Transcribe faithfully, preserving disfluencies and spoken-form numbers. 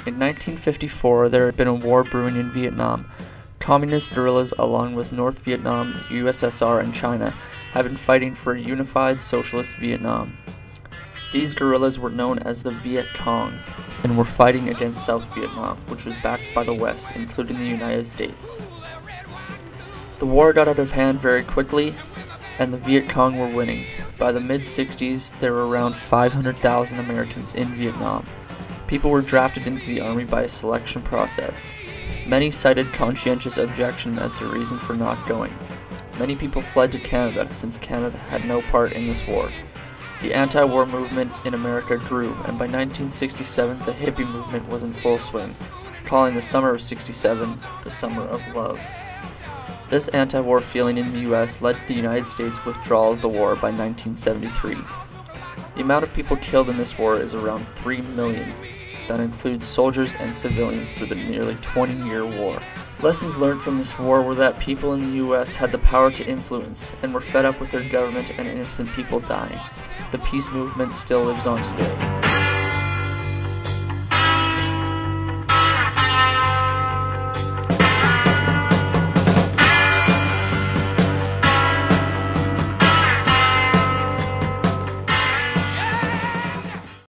In nineteen fifty-four, there had been a war brewing in Vietnam. Communist guerrillas, along with North Vietnam, the U S S R, and China, had been fighting for a unified socialist Vietnam. These guerrillas were known as the Viet Cong, and were fighting against South Vietnam, which was backed by the West, including the United States. The war got out of hand very quickly, and the Viet Cong were winning. By the mid sixties, there were around five hundred thousand Americans in Vietnam. People were drafted into the army by a selection process. Many cited conscientious objection as the reason for not going. Many people fled to Canada, since Canada had no part in this war. The anti-war movement in America grew, and by nineteen sixty-seven the hippie movement was in full swing, calling the summer of sixty-seven the summer of love. This anti-war feeling in the U S led to the United States' withdrawal of the war by nineteen seventy-three. The amount of people killed in this war is around three million. That includes soldiers and civilians through the nearly twenty-year war. Lessons learned from this war were that people in the U S had the power to influence, and were fed up with their government and innocent people dying. The peace movement still lives on today.